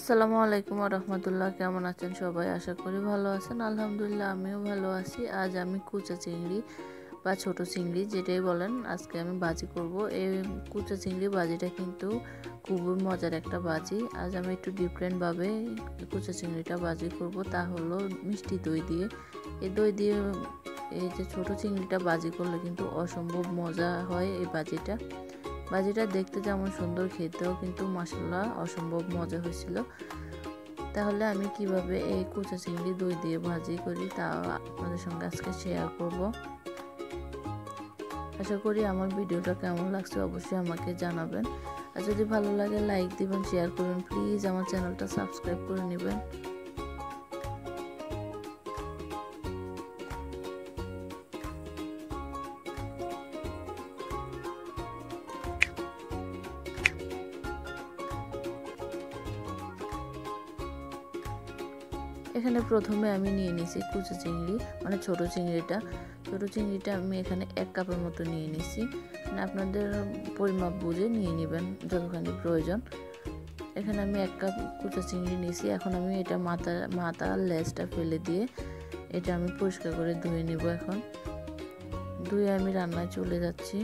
আসসালামু আলাইকুম ওয়া রাহমাতুল্লাহ। কেমন আছেন সবাই? আশা করি ভালো আছেন। আলহামদুলিল্লাহ আমিও ভালো আছি। আজ আমি কুচা চিংড়ি বা ছোট চিংড়ি যেটাই বলেন আজকে আমি ভাজি করব। এই কুচা চিংড়ি ভাজিটা কিন্তু খুবই মজার একটা ভাজি। আজ আমি একটু ডিফারেন্টভাবে কুচা চিংড়িটা ভাজি করব, তা হলো মিষ্টি দই দিয়ে। এই দই দিয়ে এই যে ছোট চিংড়িটা ভাজি করলে কিন্তু অসম্ভব মজা হয়। এই ভাজিটা দেখতে যেমন সুন্দর, খেতেও কিন্তু মাশাআল্লাহ অসম্ভব মজা হয়েছিল। তাহলে আমি কিভাবে এই কুচা চিংড়ি দই দিয়ে ভাজি করি তা আপনাদের সঙ্গে আজকে শেয়ার করব। আশা করি আমার ভিডিওটা কেমন লাগছে অবশ্যই আমাকে জানাবেন। আর যদি ভালো লাগে লাইক দিবেন, শেয়ার করবেন, প্লিজ আমার চ্যানেলটা সাবস্ক্রাইব করে নেবেন। এখানে প্রথমে আমি নিয়ে নিয়েছি কুচা চিংড়ি, মানে ছোট চিংড়িটা আমি এখানে 1 কাপের মতো নিয়ে নিয়েছি। মানে আপনাদের পরিমাপ বুঝে নিয়ে নেবেন যতখানি প্রয়োজন। এখানে আমি 1 কাপ কুচা চিংড়ি নিয়েছি। এখন আমি এটা মাথা লেজটা ফেলে দিয়ে এটা আমি পরিষ্কার করে ধুয়ে নেব। এখন ধুয়ে আমি রান্নায় চলে যাচ্ছি।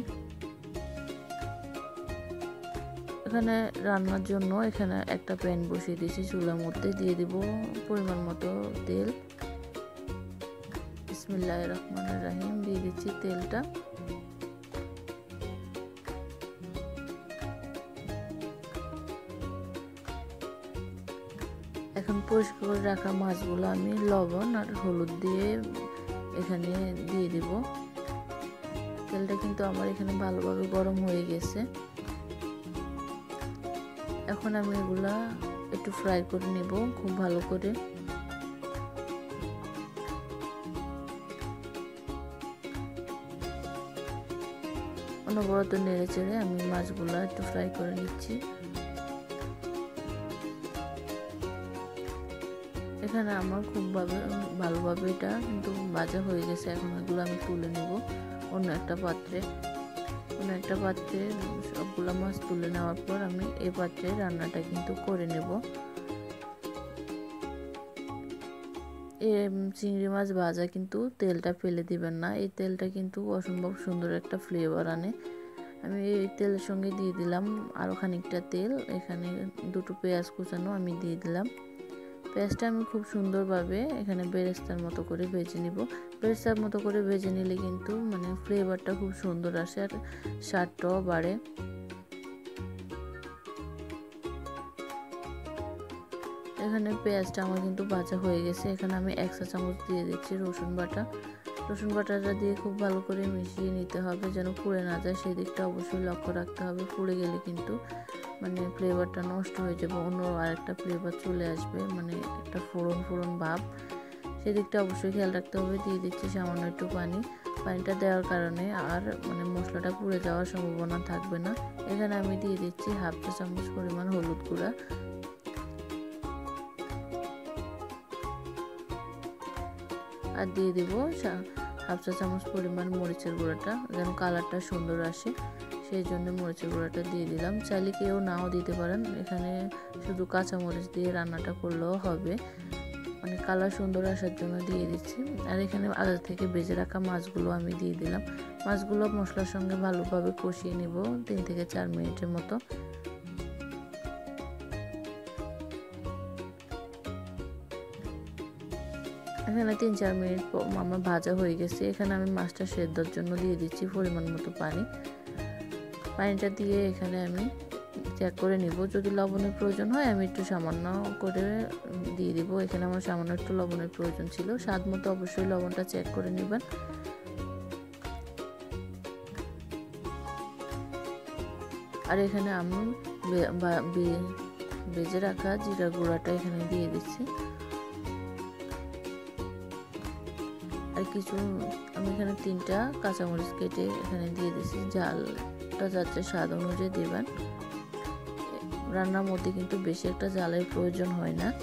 এখানে রান্নার জন্য এখানে একটা প্যান বসিয়ে দিয়েছি, চুলার মধ্যে দিয়ে দিব পরিমাণ মতো তেল। বিসমিল্লাহির রহমানির রহিম দিয়ে দিচ্ছি তেলটা। এখন পরিষ্কার করে রাখা মাছগুলো আমি লবণ আর হলুদ দিয়ে এখানে দিয়ে দিব। তেলটা কিন্তু আমার এখানে ভালোভাবে গরম হয়ে গেছে। এখন আমি এগুলা একটু ফ্রাই করে নেব খুব ভালো করে। অনবরত নেড়ে চেড়ে আমি মাছগুলা একটু ফ্রাই করে নিচ্ছি। এখানে আমার খুব ভালোভাবে এটা কিন্তু ভাজা হয়ে গেছে। এখন এগুলো আমি তুলে নেব অন্য একটা পাত্রে। সবগুলো মাছ তুলে নেওয়ার পর আমি এই পাত্রে রান্নাটা কিন্তু করে নেব। চিংড়ি মাছ ভাজা কিন্তু তেলটা ফেলে দিবেন না, এই তেলটা কিন্তু অসম্ভব সুন্দর একটা ফ্লেভার আনে। আমি এই তেলের সঙ্গে দিয়ে দিলাম আরও খানিকটা তেল। এখানে 2টো পেঁয়াজ কুচানো আমি দিয়ে দিলাম। পেঁয়াজটা আমি খুব সুন্দরভাবে এখানে বেরেস্তার মতো করে ভেজে নিব। বেরেস্তার মতো করে ভেজে নিলে কিন্তু মানে ফ্লেভারটা খুব সুন্দর আসে আর স্বাদটাও বাড়ে। এখানে পেঁয়াজটা আমার কিন্তু ভাজা হয়ে গেছে। এখানে আমি 1 চা চামচ দিয়ে দিচ্ছি রসুন বাটাটা দিয়ে খুব ভালো করে মিশিয়ে নিতে হবে যেন পুড়ে না যায়, সেই দিকটা অবশ্যই লক্ষ্য রাখতে হবে। পুড়ে গেলে কিন্তু মানে ফ্লেভারটা নষ্ট হয়ে যাবে, অন্য আরেকটা ফ্লেভার চলে আসবে, মানে একটা ফোড়ন ভাব, সেদিকটা অবশ্যই খেয়াল রাখতে হবে। দিয়ে দিচ্ছি সামান্য একটু পানিটা দেওয়ার কারণে আর মানে মশলাটা পুড়ে যাওয়ার সম্ভাবনা থাকবে না। এখানে আমি দিয়ে দিচ্ছি 1/2 চা চামচ পরিমাণ হলুদ গুঁড়া, আর দিয়ে দেব 1/2 চা চামচ পরিমাণ মরিচের গুঁড়াটা, যেন কালারটা সুন্দর আসে সেই জন্য মরিচের গুঁড়াটা দিয়ে দিলাম। চাইলে কেউ নাও দিতে পারেন, এখানে শুধু কাঁচা মরিচ দিয়ে রান্নাটা করলেও হবে, মানে কালার সুন্দর আসার জন্য দিয়ে দিচ্ছি। আর এখানে আগে থেকে ভেজে রাখা মাছগুলো আমি দিয়ে দিলাম। মাছগুলো মশলার সঙ্গে ভালোভাবে কষিয়ে নেব 3 থেকে 4 মিনিটের মতো। এখানে 3-4 মিনিট আমার ভাজা হয়ে গেছে। এখানে আমি মাছটা সেদ্ধর জন্য দিয়ে দিচ্ছি পরিমাণ মতো পানিটা দিয়ে এখানে আমি চেক করে নিব। যদি লবণের প্রয়োজন হয় আমি একটু সামান্য করে দিয়ে দিব। এখানে আমার সামান্য একটু লবণের প্রয়োজন ছিল। স্বাদ মতো অবশ্যই লবণটা চেক করে নেবেন। আর এখানে আমি ভেজে রাখা জিরা গুঁড়াটা এখানে দিয়ে দিচ্ছি। আর আমি এখানে 3টা কাঁচামরিচ কেটে এখানে দিয়ে দিচ্ছি। জালটা যাতে স্বাদ অনুযায়ী দেবেন। রান্নার মধ্যে কিন্তু বেশি একটা জালের প্রয়োজন হয় না।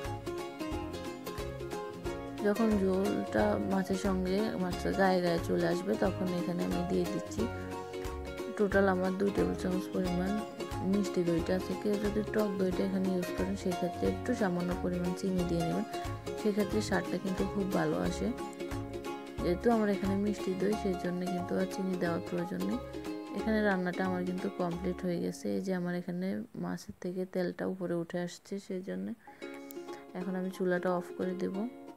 যখন ঝোলটা মাছের সঙ্গে মাছের গায়ে চলে আসবে তখন এখানে আমি দিয়ে দিচ্ছি টোটাল আমার 2 টেবিল চামচ পরিমাণ মিষ্টি দইটা আছে, কেউ যদি টক দইটা এখানে ইউজ করেন সেক্ষেত্রে একটু সামান্য পরিমাণ চিনি দিয়ে নেবেন, সেক্ষেত্রে স্বাদটা কিন্তু খুব ভালো আসে। যেহেতু আমার এখানে মিষ্টি দই সেই জন্য কিন্তু আর চিনি দেওয়ার প্রয়োজন নেই। এখানে রান্নাটা আমার কিন্তু কমপ্লিট হয়ে গেছে। এই যে আমার এখানে মাছের থেকে তেলটা উপরে উঠে আসছে, সেই জন্য এখন আমি চুলাটা অফ করে দেব।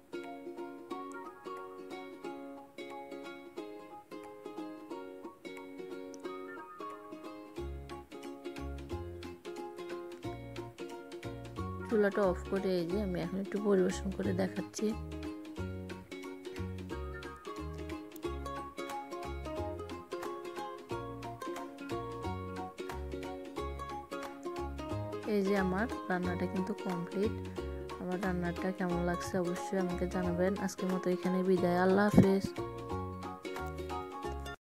চুলাটা অফ করে এই যে আমি এখন একটু পরিবেশন করে দেখাচ্ছি। এই যে আমার রান্নাটা কিন্তু কমপ্লিট। আমার রান্নাটা কেমন লাগছে অবশ্যই আমাকে জানাবেন। আজকের মতো এখানে বিদায়, আল্লাহ হাফেজ।